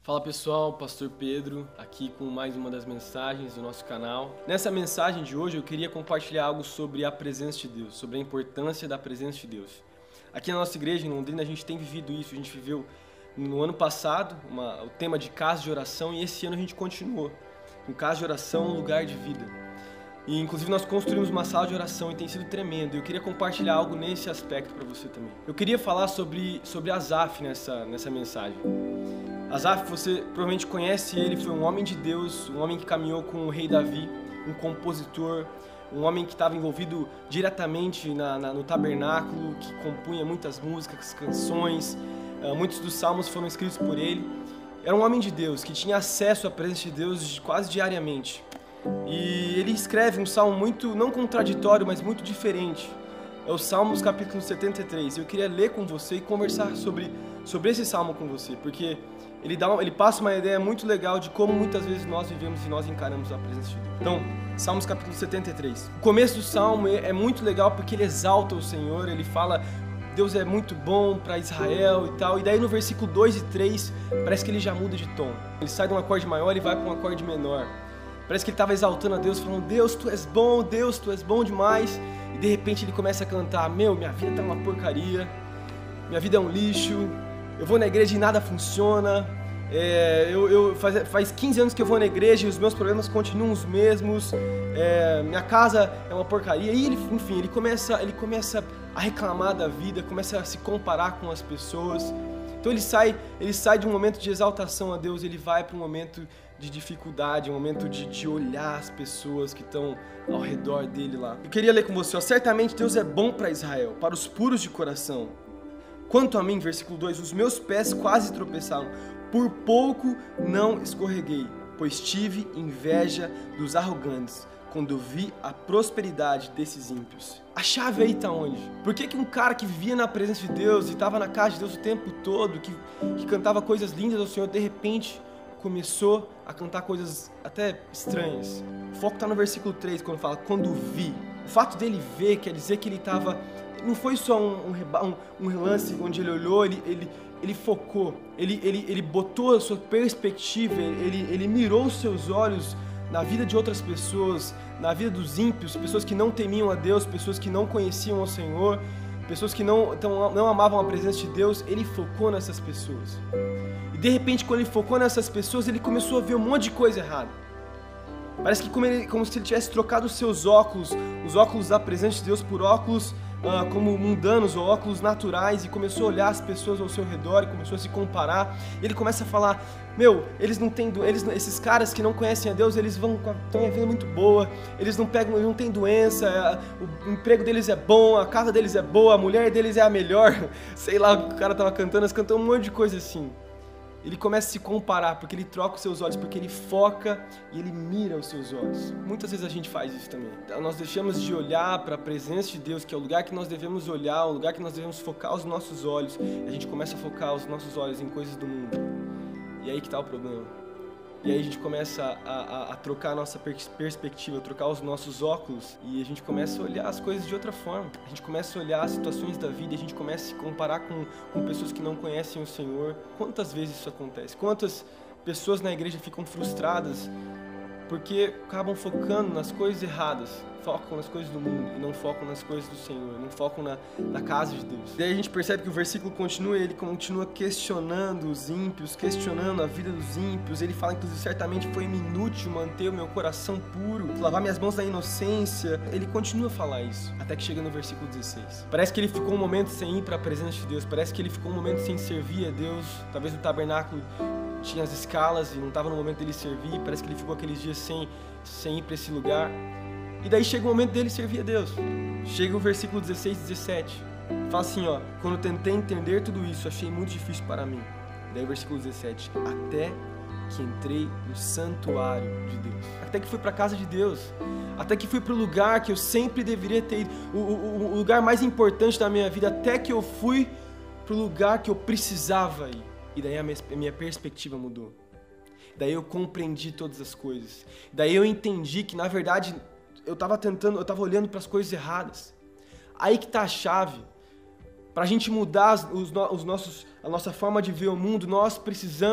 Fala pessoal, Pastor Pedro aqui com mais uma das mensagens do nosso canal. Nessa mensagem de hoje eu queria compartilhar algo sobre a presença de Deus, sobre a importância da presença de Deus. Aqui na nossa igreja em Londrina a gente tem vivido isso, a gente viveu no ano passado o tema de casa de oração e esse ano a gente continuou com casa de oração, lugar de vida. E inclusive nós construímos uma sala de oração e tem sido tremendo. Eu queria compartilhar algo nesse aspecto para você também. Eu queria falar sobre Asaf nessa mensagem. Asaf, você provavelmente conhece ele, foi um homem de Deus, um homem que caminhou com o rei Davi, um compositor, um homem que estava envolvido diretamente no tabernáculo, que compunha muitas músicas, canções, muitos dos salmos foram escritos por ele. Era um homem de Deus, que tinha acesso à presença de Deus quase diariamente. E ele escreve um salmo muito, não contraditório, mas muito diferente. É o Salmos capítulo 73. Eu queria ler com você e conversar sobre esse salmo com você, porque ele passa uma ideia muito legal de como muitas vezes nós vivemos e nós encaramos a presença de Deus. Então, Salmos capítulo 73. O começo do salmo é muito legal porque ele exalta o Senhor, ele fala Deus é muito bom para Israel e tal. E daí no versículo 2 e 3 parece que ele já muda de tom. Ele sai de um acorde maior e vai para um acorde menor. Parece que ele estava exaltando a Deus, falando Deus, tu és bom demais. E de repente ele começa a cantar, minha vida tá uma porcaria, minha vida é um lixo, eu vou na igreja e nada funciona, faz 15 anos que eu vou na igreja e os meus problemas continuam os mesmos, minha casa é uma porcaria. E ele começa a reclamar da vida, começa a se comparar com as pessoas. Então ele sai de um momento de exaltação a Deus, ele vai para um momento de dificuldade, um momento de olhar as pessoas que estão ao redor dele lá. Eu queria ler com você, certamente Deus é bom para Israel, para os puros de coração. Quanto a mim, versículo 2, os meus pés quase tropeçaram, por pouco não escorreguei, pois tive inveja dos arrogantes, quando vi a prosperidade desses ímpios. A chave aí está onde? Por que um cara que vivia na presença de Deus e estava na casa de Deus o tempo todo, que cantava coisas lindas ao Senhor, de repente começou a cantar coisas até estranhas? O foco está no versículo 3, quando fala, quando vi. O fato dele ver quer dizer que ele estava... Não foi só um lance onde ele olhou, ele focou, ele botou a sua perspectiva, ele mirou os seus olhos na vida de outras pessoas, na vida dos ímpios, pessoas que não temiam a Deus, pessoas que não conheciam o Senhor, pessoas que não amavam a presença de Deus. Ele focou nessas pessoas. E de repente, quando ele focou nessas pessoas, ele começou a ver um monte de coisa errada. Parece que como se ele tivesse trocado os seus óculos, os óculos da presença de Deus, por óculos como mundanos ou óculos naturais, e começou a olhar as pessoas ao seu redor e começou a se comparar. E ele começa a falar, esses caras que não conhecem a Deus, eles têm uma vida muito boa, eles não têm doença, o emprego deles é bom, a casa deles é boa, a mulher deles é a melhor, sei lá, o cara tava cantando, eles cantam um monte de coisa assim. Ele começa a se comparar, porque ele troca os seus olhos, porque ele foca e ele mira os seus olhos. Muitas vezes a gente faz isso também. Nós deixamos de olhar para a presença de Deus, que é o lugar que nós devemos olhar, o lugar que nós devemos focar os nossos olhos. A gente começa a focar os nossos olhos em coisas do mundo. E aí que está o problema. E aí a gente começa a trocar a nossa perspectiva, trocar os nossos óculos, e a gente começa a olhar as coisas de outra forma. A gente começa a olhar as situações da vida, e a gente começa a se comparar com pessoas que não conhecem o Senhor. Quantas vezes isso acontece? Quantas pessoas na igreja ficam frustradas porque acabam focando nas coisas erradas, focam nas coisas do mundo e não focam nas coisas do Senhor, não focam na casa de Deus. Daí a gente percebe que o versículo continua, ele continua questionando os ímpios, questionando a vida dos ímpios. Ele fala, inclusive, certamente foi inútil manter o meu coração puro, lavar minhas mãos na inocência. Ele continua a falar isso, até que chega no versículo 16. Parece que ele ficou um momento sem ir para a presença de Deus, parece que ele ficou um momento sem servir a Deus. Talvez o tabernáculo tinha as escalas e não estava no momento dele servir, parece que ele ficou aqueles dias sem ir para esse lugar. E daí chega o momento dele servir a Deus. Chega o versículo 16 e 17. Fala assim, quando eu tentei entender tudo isso, achei muito difícil para mim. Daí o versículo 17, até que entrei no santuário de Deus. Até que fui para a casa de Deus. Até que fui para o lugar que eu sempre deveria ter ido. O lugar mais importante da minha vida. Até que eu fui para o lugar que eu precisava ir. E daí a minha perspectiva mudou. Daí eu compreendi todas as coisas. Daí eu entendi que, na verdade, eu estava olhando para as coisas erradas. Aí que está a chave. Para a gente mudar a nossa forma de ver o mundo, nós precisamos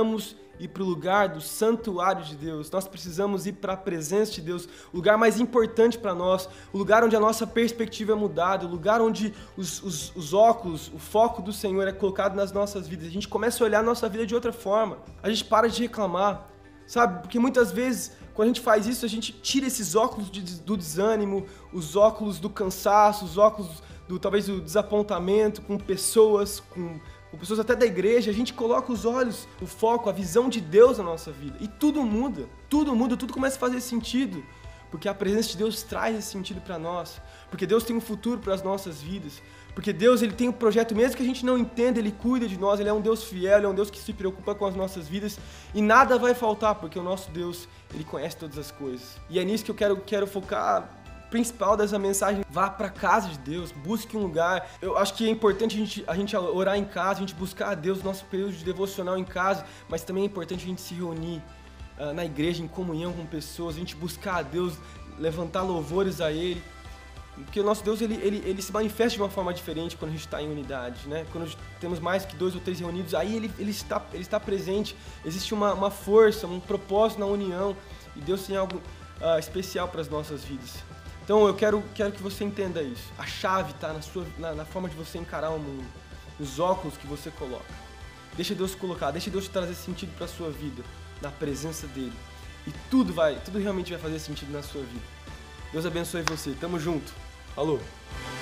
ir para o lugar do santuário de Deus, nós precisamos ir para a presença de Deus, o lugar mais importante para nós, o lugar onde a nossa perspectiva é mudada, o lugar onde os óculos, o foco do Senhor é colocado nas nossas vidas. A gente começa a olhar a nossa vida de outra forma, a gente para de reclamar, sabe? Porque muitas vezes, quando a gente faz isso, a gente tira esses óculos do desânimo, os óculos do cansaço, os óculos talvez do desapontamento com pessoas até da igreja, a gente coloca os olhos, o foco, a visão de Deus na nossa vida. E tudo muda, tudo começa a fazer sentido. Porque a presença de Deus traz esse sentido para nós. Porque Deus tem um futuro para as nossas vidas. Porque Deus, Ele tem um projeto, mesmo que a gente não entenda, Ele cuida de nós, Ele é um Deus fiel, Ele é um Deus que se preocupa com as nossas vidas. E nada vai faltar, porque o nosso Deus, Ele conhece todas as coisas. E é nisso que eu quero focar. Principal dessa mensagem, vá para a casa de Deus, busque um lugar. Eu acho que é importante a gente orar em casa, a gente buscar a Deus no nosso período de devocional em casa, mas também é importante a gente se reunir na igreja, em comunhão com pessoas, a gente buscar a Deus, levantar louvores a Ele, porque o nosso Deus ele se manifesta de uma forma diferente quando a gente está em unidade, né? Quando temos mais que 2 ou 3 reunidos, aí ele está presente, existe uma força, um propósito na união, e Deus tem algo especial para as nossas vidas. Então eu quero que você entenda isso. A chave está na forma de você encarar o mundo, nos óculos que você coloca. Deixa Deus colocar, deixa Deus trazer sentido para a sua vida, na presença dEle. E tudo realmente vai fazer sentido na sua vida. Deus abençoe você. Tamo junto. Falou!